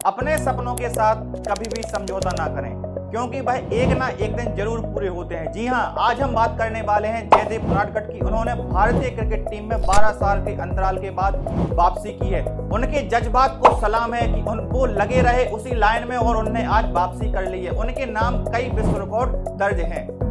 अपने सपनों के साथ कभी भी समझौता ना करें, क्योंकि वह एक ना एक दिन जरूर पूरे होते हैं। जी हाँ, आज हम बात करने वाले हैं जयदेव उनाडकट की। उन्होंने भारतीय क्रिकेट टीम में 12 साल के अंतराल के बाद वापसी की है। उनके जज्बात को सलाम है कि वो लगे रहे उसी लाइन में और उन्होंने आज वापसी कर ली है। उनके नाम कई विश्व रिकॉर्ड दर्ज हैं।